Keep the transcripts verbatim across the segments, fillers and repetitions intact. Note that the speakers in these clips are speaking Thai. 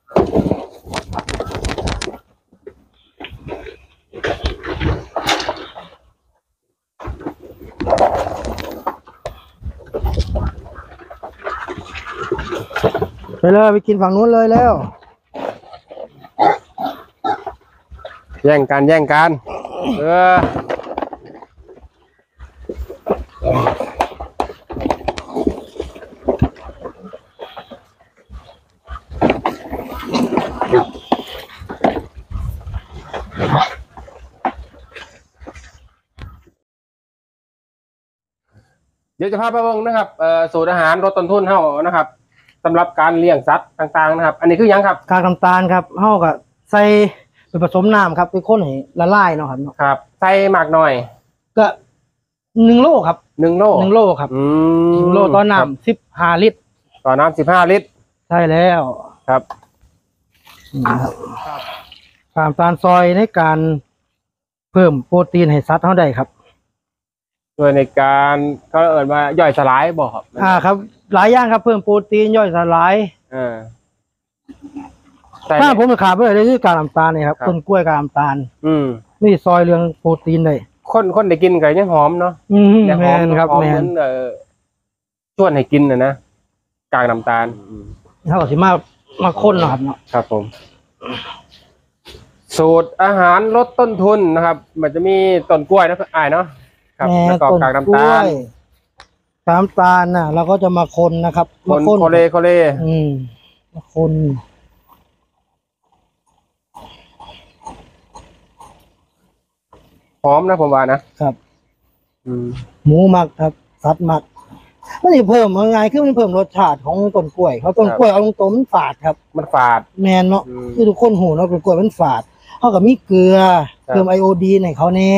ไปเลยไปกินฝั่งนู้นเลยแล้วแย่งกันแย่งกันเออเดี๋ยวจะพาไปเบิ่งนะครับสูตรอาหารลดต้นทุนเท่านะครับสำหรับการเลี้ยงสัตว์ต่างๆนะครับอันนี้คือยังครับกากน้ำตาลครับเฮากับใส่ไปผสมน้ำครับไปข้นให้ละลายเนาะครับครับใส่หมักหน่อยก็หนึ่งโลครับหนึ่งโลหนึ่งโลครับอืมหนึ่งโลต่อน้ำสิบห้าลิตรต่อน้ำสิบห้าลิตรใช่แล้วครับกากน้ำตาลซอยในการเพิ่มโปรตีนให้สัตว์เท่าใดครับโดยในการก็เอ่ยว่าย่อยสลายบอกครับอ่าครับหลายอย่างครับเพิ่มโปรตีนย่อยสลายอ่าถ้าผมไปขาดไปเลยคือกากน้ำตาลเนี่ยครับต้นกล้วยกากน้ำตาลอืมนี่ซอยเรื่องโปรตีนเลยคนคนได้กินกันยังหอมเนาะอืมแมนครับแมนเออชวนให้กินนะนะกากน้ำตาลเท่ากับสิมามาข้นเนาะครับเนาะครับผมสูตรอาหารลดต้นทุนนะครับมันจะมีต้นกล้วยนะอ่ายเนาะครับแล้วก็กากน้ำตาลกากน้ำตาลน่ะเราก็จะมาคนนะครับมาคนโคเลโคเลอืมมาคนหอมนะผมว่านะครับอืมหมูหมักครับสัตว์หมักมันจะเพิ่มยังไงคือมันเพิ่มรสชาติของต้นกล้วยเขาต้นกล้วยเอาตรงๆมันฝาดครับมันฝาดแมนเนาะคือทุกคนหูเนาะต้นกล้วยมันฝาดเขากับมีเกลือเพิ่มไอโอดีนให้เขาแน่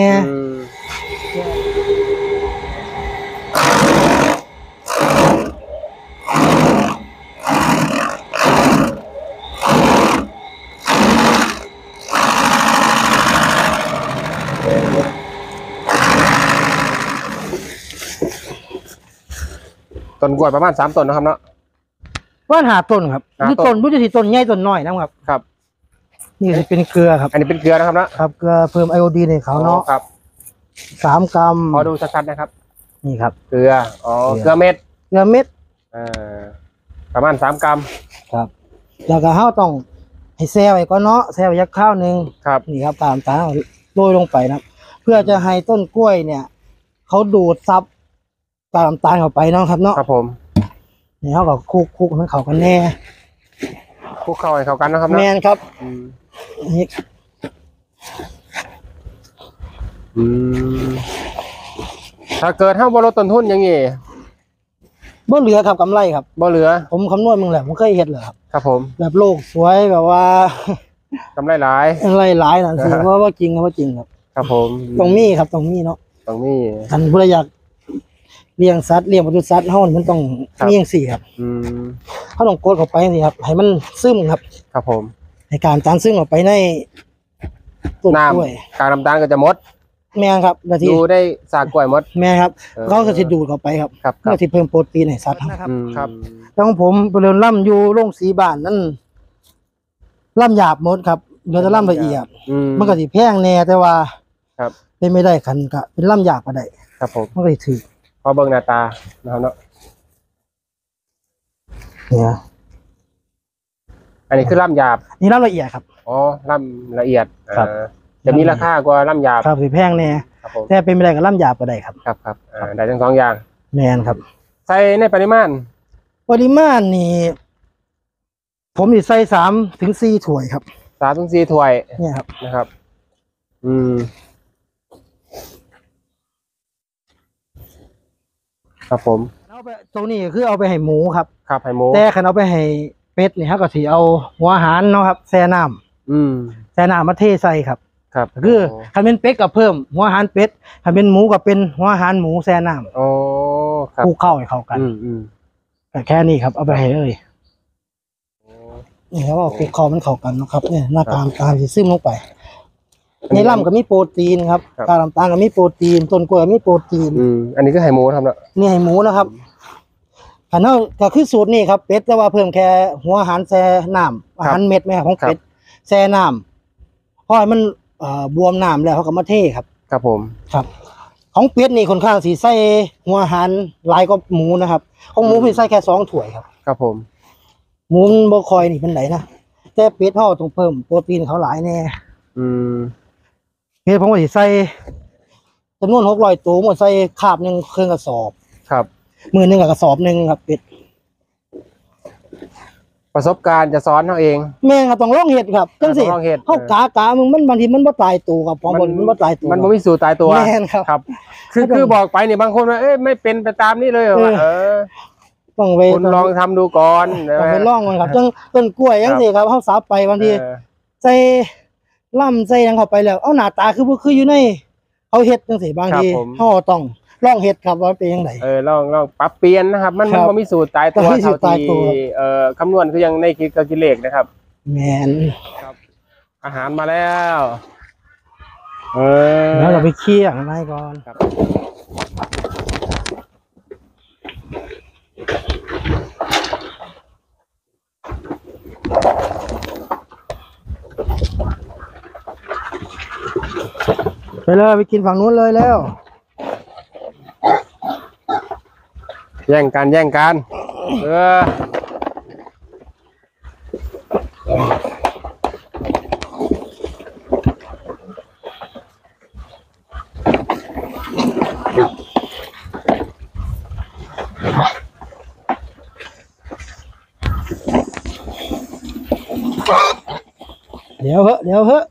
ต้นกล้วยประมาณสามต้นนะครับเนาะว่าหาต้นครับนี่ต้นรู้จะที่ต้นใหญ่ต้นน้อยนะครับครับนี่จะเป็นเกลือครับอันนี้เป็นเกลือนะครับนะครับเกลือเพิ่มไอโอดีนในเขาเนาะครับสามกรัมขอดูชัดๆนะครับนี่ครับเกลืออ๋อเกลือเม็ดเกลือเม็ดอ่าประมาณสามกรัมครับแล้วก็ข้าวต้องให้แช่ไว้ก่อนเนาะแช่ไว้ยักข้าวหนึ่งครับนี่ครับตามตาโรยลงไปนะเพื่อจะให้ต้นกล้วยเนี่ยเขาดูดซับกากน้ำตาลเข้าไปเนาะครับเนาะครับผมนี่เขาก็คลุกคลุกให้เขากันแน่คลุกเข้าให้เขากันนะครับแมนครับนี่อืมถ้าเกิดห้าบลดต้นทุนอย่างงี้บ่เหลือครับกำไรครับบ่เหลือผมคำนวณมึงแหละผมเคยเห็นเหรอครับครับผมแบบโลกสวยแบบว่ากำไรหลายกำไรหลายนะถือว่าว่าจริงครับว่าจริงครับครับผมตรงนี้ครับตรงนี้เนาะตรงนี้ท่านผู้ใดอยากเลี้ยงสัตว์เลี้ยงปศุสัตว์เฮามันต้องมีอย่างสี่ครับอืมเขาต้องโกดเข้าไปสิครับให้มันซึมครับครับผมในการจานซึมออกไปในต้นกล้วยกากน้ำตาลก็จะหมดแม่ครับดูได้สากกล้วยหมดแม่ครับเขาก็จะดูดเข้าไปครับเพื่อที่เพิ่มโปรตีนให้สัตว์นะครับครับแล้วของผมไปเรียนล่ำอยู่โรงสีบ้านนั่นล่ำหยาบหมดครับเดี๋ยวจะล่ำละเอียดมันก็สิแพงแน่แต่ว่าครับเป็นไม่ได้ขันก็เป็นล่ำหยาบก็ได้ครับผมมันก็สิถือพอเบิ่งหน้าตานะครับเนาะเนี่ยอันนี้คือล่ำหยาบนี่ล่ำละเอียดครับอ๋อล่ำละเอียดครับจะมีราคากว่าล่ำหยาบครับสิแพงแน่แต่เป็นไม่ได้กับล่ำหยาบก็ได้ครับครับครับได้ทั้งสองอย่างแมนครับใส่ในปริมาณปริมาณนี่ผมจะใส่สามถึงสี่ถ้วยครับสามถึงสี่ถ้วยเนี่ยครับนะครับอืมครับผมเอาไปตรงนี้คือเอาไปให้หมูครับครับให้หมูแต่ขันเอาไปให้เป็ดนี่ครับก็สิเอาหัวอาหารเนาะครับแช่น้ำอืมแช่น้ำมาเทใส่ครับครับคือถ้าเป็นเป็ดก็เพิ่มหัวอาหารเป็ดถ้าเป็นหมูก็เป็นหัวอาหารหมูแช่น้ำโอ้ครับคลุกเข้าให้เข้ากันอืมอืมแค่นี้ครับเอาไปให้เลยนี่ครับว่าคลุกเข้ามันเข้ากันนะครับเนี่ยหน้าตาตาลซึมลงไปในลำก็มีโปรตีนครับกากน้ำตาลก็มีโปรตีนต้นกล้วยก็มีโปรตีนอืมอันนี้ก็ไข่หมูทำแล้วนี่ไข่หมูนะครับอันนั้นก็คือสูตรนี้ครับเป็ดแต่ว่าเพิ่มแค่หัวอาหารแช่น้ำอาหารเม็ดไหมครับของเป็ดแช่น้ำเพราะมันเอ่อบวมน้ำแล้วเขาก็มาเทครับครับผมครับของเป็ดนี่ค่อนข้างสีใส่หัวอาหารหลายกว่าหมูนะครับของหมูพี่ใส่แค่สองถ้วยครับครับผมหมูมันบ่คอยนี่เป็นไหนนะแต่เป็ดเขาต้องเพิ่มโปรตีนเขาหลายแน่อืมเฮ็ดผมก็สิใส่จำนวนหกร้อยตัวหมดใส่คาบหนึ่งเครื่องกระสอบครับมือหนึ่งกับกระสอบหนึ่งครับเป็ดประสบการณ์จะสอนเขาเองแม่ก็ต้องลองเฮ็ดครับจังซี่เฮากากามึงมันบางทีมันบ่ตายตัวครับของบ่มันบ่ตายตัวมันบ่มีสูตรตายตัวแม่นครับครับคือคือบอกไปนี่บางคนว่าเอ้ยไม่เป็นไปตามนี้เลยเหรอเออต้องไปคุณลองทำดูก่อนต้องไปลองมันครับจังต้นกล้วยจังซี่ครับเฮาสับไปบางทีใส่ล่ำใส่หยังเข้าไปแล้วเอาหน้าตาคือบ่คืออยู่ในเฮาเฮ็ดจังซี่บางทีเฮาต้องลองเฮ็ดครับว่าเป็นจังได๋เออลองลองปรับเปลี่ยนนะครับมันมันบ่มีสูตรตายตัวเท่าที่เอ่อคำนวณคือยังในคิดกับกิเลสนะครับแม่นครับอาหารมาแล้วเออแล้วเราไปเคี่ยงให้ก่อนครับไปเลยไปกินฝั่งนู้นเลยแล้วแย่งกันแย่งกันเออเดี๋ยวเหอะเดี๋ยวเหอะ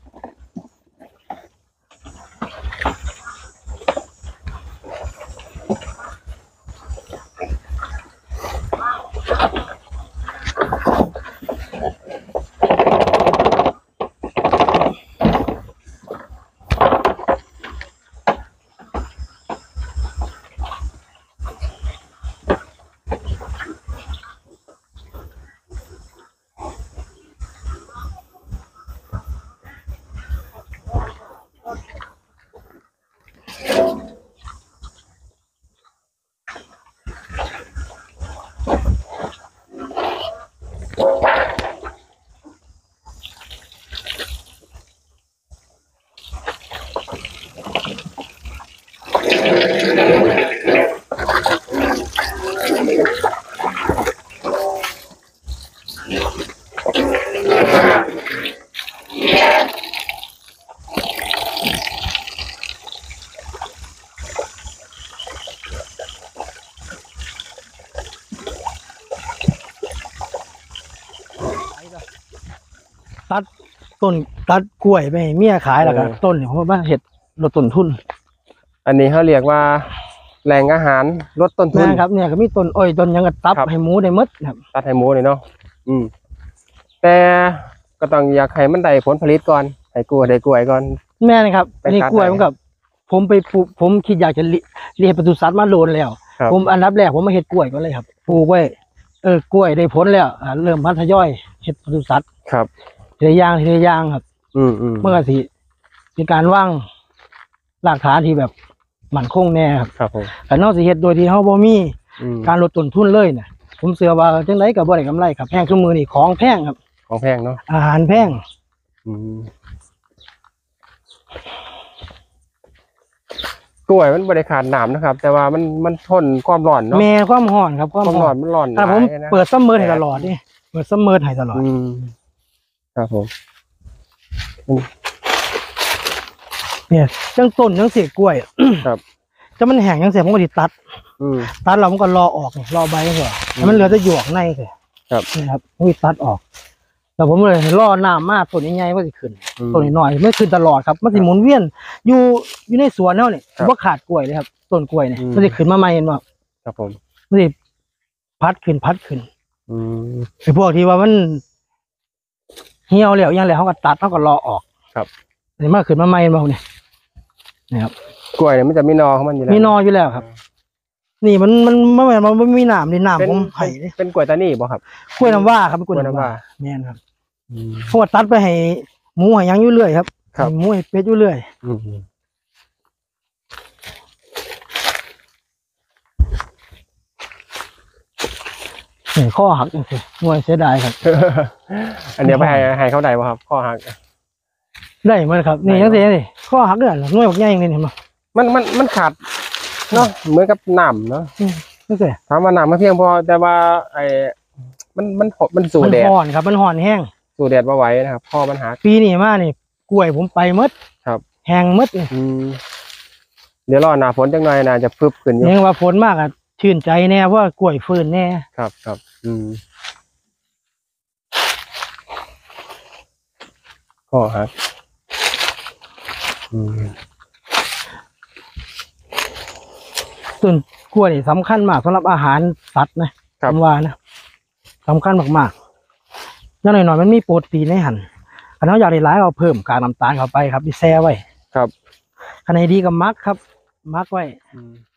ตัดต้นตัดกล้วยไปเมียขายแล้วก็ต้นเนี่ยเพราะว่าเห็ดลดต้นทุนอันนี้เขาเรียกว่าแหล่งอาหารลดต้นทุนนะครับเนี่ยก็มีต้นอ้อยต้นยังกระตับให้หมูได้หมดครับตัดให้หมูเลยเนาะอืมแต่ก็ต้องอยากให้มันได้ผลผลิตก่อนให้กล้วยได้กล้วยก่อนแม่นะครับอันนี้กล้วยมันกับผมไปปลูกผมคิดอยากจะเรียนปศุสัตว์มาโลนแล้วผมอันดับแรกผมมาเห็ดกล้วยก่อนเลยครับปลูกไว้เออกล้วยได้ผลแล้วเริ่มพันธย่อยเห็ดปศุสัตว์ครับทีละอย่างทีละอย่างครับอืมอืมเมื่อสิมีการว่างหลักฐานที่แบบหมั่นคงแน่ครับครับผมแต่นอกจากเห็ดโดยที่เขาบ่มีการลดต้นทุนเลยเนี่ยผมเชื่อว่าจังไรกับบ่ได้กำไรครับแพงขึ้นมือนี่ของแพงครับของแพงเนาะอาหารแพงอืมกล้วยมันบริขาดหนามนะครับแต่ว่ามันมันทนความร้อนเนาะแม่ความร้อนครับความร้อนมันร้อนแต่ผมเปิดซัมเมอร์ให้ตลอดนี่เปิดซัมเมอร์ให้ตลอดอืมครับผมเนี่ยจังต้นจังเสียกล้วยครับจะมันแห้งจังเสียผมก็ติดตัดตัดเรามันก็รอออกรอใบเหรอมันเหลือแต่หยวกในเลยครับนี่ครับผมตัดออกแต่ผมเลยรอหน้ามากต้นใหญ่ๆมันจะขึ้นต้นน้อยไม่ขึ้นตลอดครับมันจะหมุนเวียนอยู่อยู่ในสวนแล้วเนี่ยว่าขาดกล้วยเลยครับต้นกล้วยเนี่ยมันจะขึ้นมาใหม่เห็นป่ะครับผมมันจะพัดขึ้นพัดขึ้นอืมไอ้พวกที่ว่ามันเหี่ยวแล้วยังแล้วเขาก็ตัดเขาก็รอออกครับนี่มาขึ้นมาใหม่เห็นป่ะเนี่ยนะครับกล้วยเนี่ยมันจะมีนอของมันอยู่แล้วมีนออยู่แล้วครับนี่มันมันมันมันไม่มีหนามในหนามผมไผ่เป็นกล้วยตานีบ่ครับกล้วยน้ำว้าครับเป็นกล้วยน้ำว้าแม่นครับเพราะว่าตัดไปให้หมูให้ยังอยู่เรื่อยครับหมูให้เป็ดอยู่เรื่อยนี่ข้อหักจังซี่หน่วยเสียดายครับอันเนี้ยไปให้ให้เขาได้ป่ะครับข้อหักได้หมดครับนี่จังซี่นี่ข้อหักเด้อหน่วยบักใหญ่นี่เห็นบ่มันมันมันขาดเนาะเหมือนกับน้ำเนาะอืมจังซี่ถามว่าน้ำมันเพียงพอแต่ว่าไอ้มันมันมันสู่มันแดดร้อนครับมันร้อนแห้งสู่แดดมาไหวนะครับข้อมันหักปีนี้มานี่กล้วยผมไปหมดครับแห้งหมดนี่อืมเดี๋ยวรอหน้าฝนจังหน่อยนะจะพึบขึ้นอยู่ยังว่าฝนมากอ่ะชื่นใจแน่เพราะว่ากล้วยฟื้นแน่ครับครับอืมข้อหักอืมต้นกล้วยนี่สำคัญมากสำหรับอาหารสัตว์นะผมว่านะสำคัญมากๆอย่างหน่อยๆมันมีโปรตีนในหันอันนั้นอยากได้หลายเอาเพิ่มกากน้ำตาลเข้าไปครับที่แช่ไว้ครับขณะดีกับมักครับ มักไว้อืม